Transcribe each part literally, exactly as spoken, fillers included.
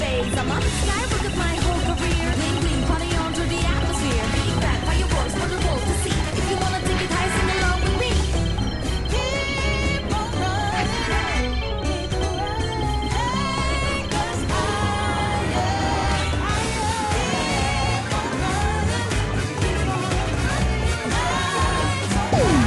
phase. I'm a skyrocket my whole career. Bling bling, party on through the atmosphere. Big bang, fireworks for the world to see. If you wanna take it high, sing along with me. Keep on running, keep on running, take us higher, higher. Keep on running, keep on running, lights on fire.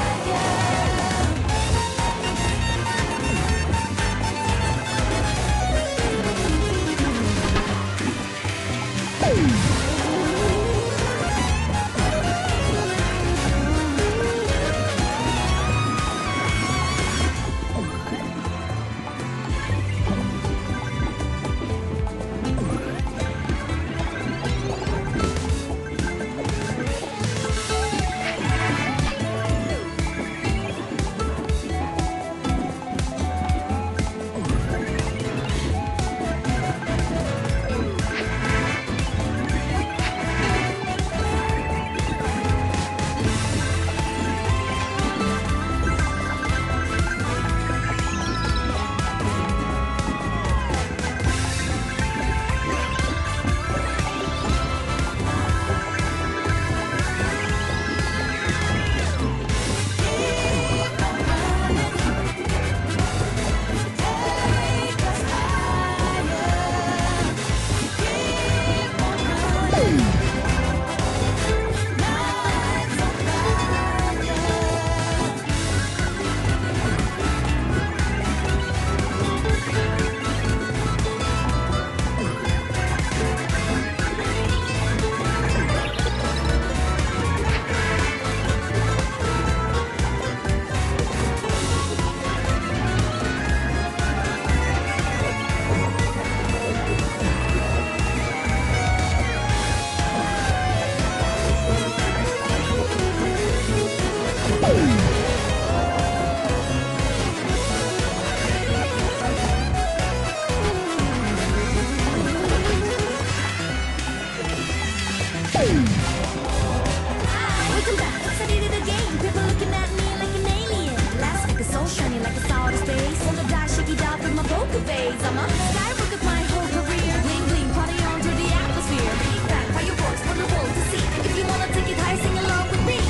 Welcome back, I did it again. People looking at me like an alien. Last week is so shiny like it's outer space. On the dash, shake it out with my poker face. I'm a skyrocket my whole career. Bling bling, party on through the atmosphere. Big bang, fireworks for the world to see. If you wanna take it high, sing along with me.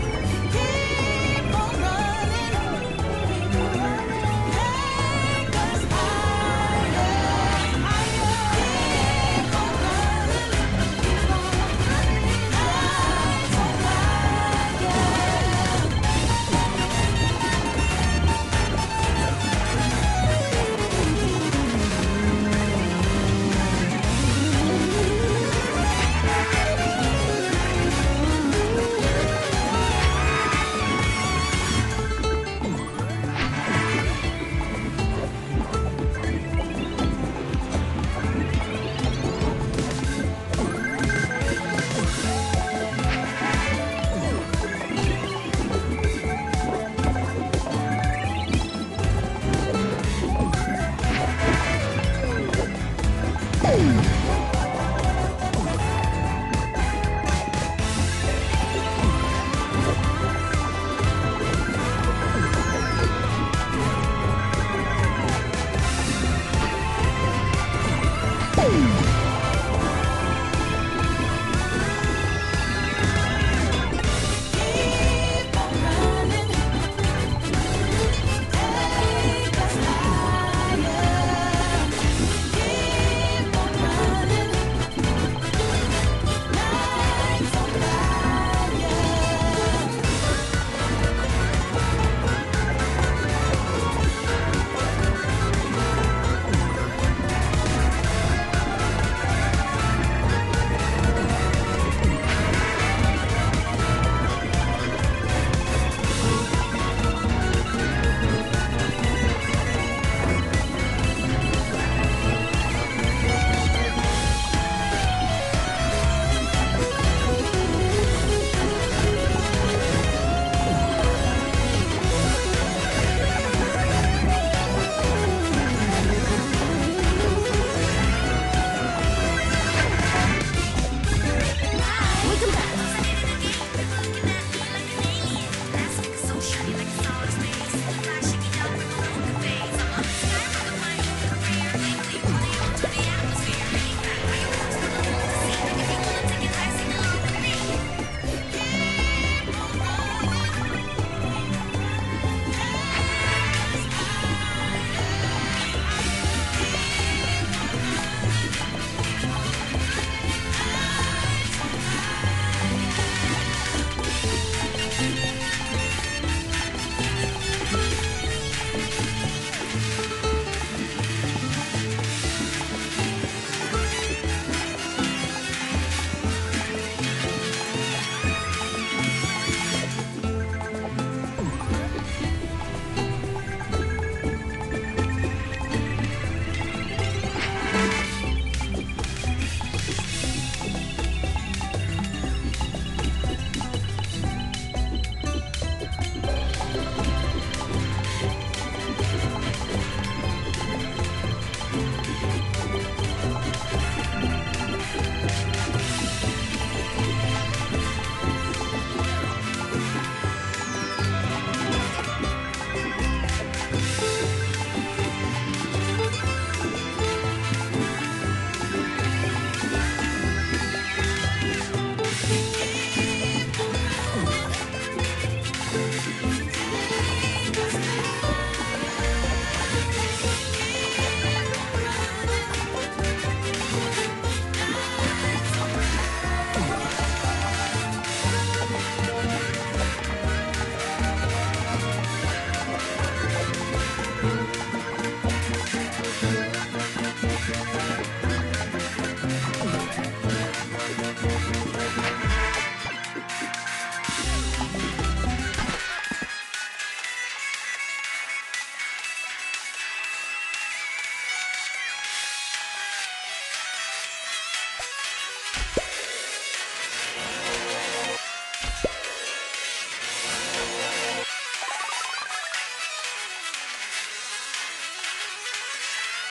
Keep on running, keep on running, take us higher, higher. Keep on running, keep on running, lights on fire. Boom!